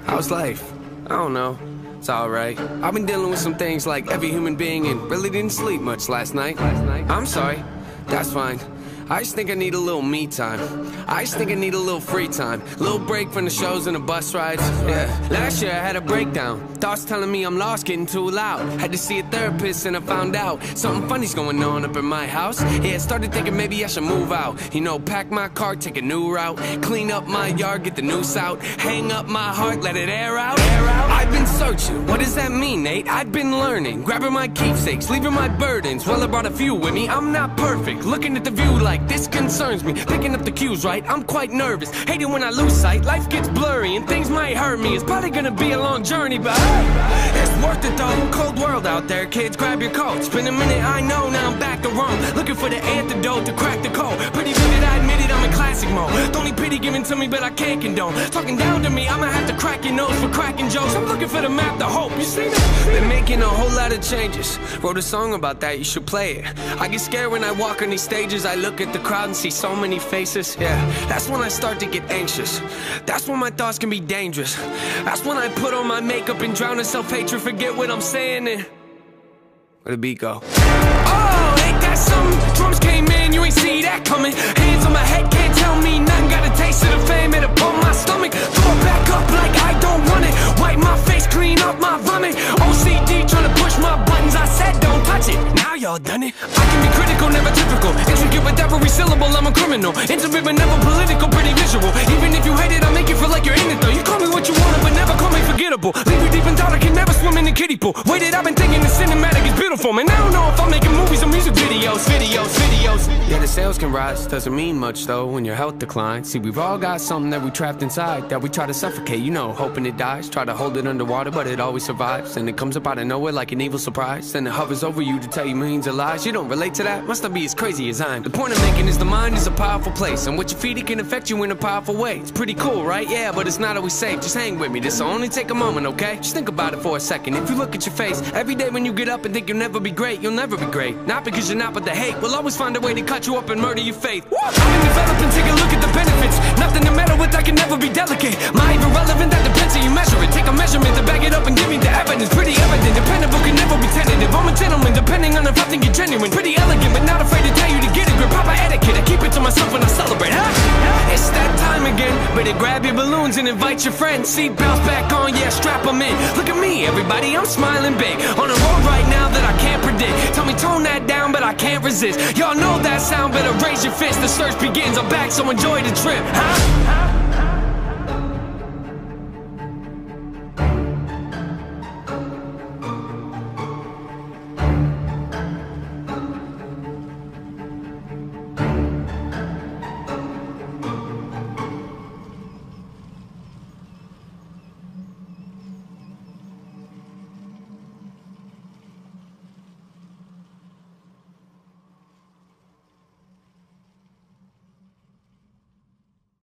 How's life? I don't know. It's alright. I've been dealing with some things like every human being and really didn't sleep much last night. I'm sorry. That's fine. I just think I need a little me time. I just think I need a little free time. Little break from the shows and the bus rides. Yeah. Last year I had a breakdown. Thoughts telling me I'm lost, getting too loud. Had to see a therapist and I found out something funny's going on up in my house. Yeah, started thinking maybe I should move out. You know, pack my car, take a new route. Clean up my yard, get the noose out. Hang up my heart, let it air out. I've been searching, what does that mean, Nate? I've been learning, grabbing my keepsakes, leaving my burdens. Well, I brought a few with me, I'm not perfect. Looking at the view like this concerns me. Picking up the cues right, I'm quite nervous. Hate it when I lose sight, life gets blurry and things might hurt me. It's probably gonna be a long journey, but it's worth it though. Cold world out there, kids, grab your coats. Been a minute, I know, now I'm back to Rome. Looking for the antidote to crack the code. Pretty vivid, I admit it, I'm in classic mode. The only pity given to me, but I can't condone. Talking down to me, I'ma have to crack your nose for cracking jokes. I'm looking for the map, the hope, you see that? Been making a whole lot of changes. Wrote a song about that, you should play it. I get scared when I walk on these stages. I look at the crowd and see so many faces. Yeah, that's when I start to get anxious. That's when my thoughts can be dangerous. That's when I put on my makeup and drown in self-hatred. Forget what I'm saying and where'd the beat go? Oh, ain't that something? Drums came in, you ain't see that coming. Hands on my head, can't tell me nothing. Got a taste of the fame, it'll pump my stomach. Throw it back up like I don't want it. Wipe my face, clean up my vomit. OCD trying to push my buttons. I said don't touch it, now y'all done it. I can be critical, never typical. Intricate with every syllable, I'm a criminal. Intimate but never political, pretty visual. Even if you hate it, I'll make you feel like you're in it though. You call me what you want, but never call me forgettable. Leave you deep in thought, I can never swim in the kiddie pool. Waited, I've been thinking the cinematic is beautiful. Man, I don't know if I'm making movies or music videos. Yeah, the sales can rise, doesn't mean much though when your health declines. See, we've all got something that we trapped inside that we try to suffocate, you know, hoping it dies. Try to hold it underwater, but it always survives. And it comes up out of nowhere like an evil surprise. Then it hovers over you to tell you millions of lies. You don't relate to that? Must not be as crazy as I'm. The point I'm making is the mind is a powerful place, and what you feed it can affect you in a powerful way. It's pretty cool, right? Yeah, but it's not always safe. Just hang with me, this'll only take a moment, okay? Just think about it for a second. If you look at your face every day when you get up and think you'll never be great, you'll never be great. Not because you're not, but the hate will always find a way to cut you up and murder your faith. I've been developing, take a look at the benefits. Nothing to meddle with, I can never be delicate. My even relevant, that depends how you measure it. Take a measurement to back it up and give me the evidence. Pretty evident, dependable can never be tentative. I'm a gentleman, depending on if I think you're genuine. Pretty elegant, but not afraid to tell you to get a grip. Proper etiquette, I keep it to myself when I celebrate. It's that time again. Better grab your balloons and invite your friends. Seat belts back on, yeah, strap them in. Look at me, everybody, I'm smiling big. On a road right now that I can't predict. Tell me tone that down, but I can't resist. Y'all know that sound, better raise your fist. The search begins, I'm back, so enjoy the trip, huh?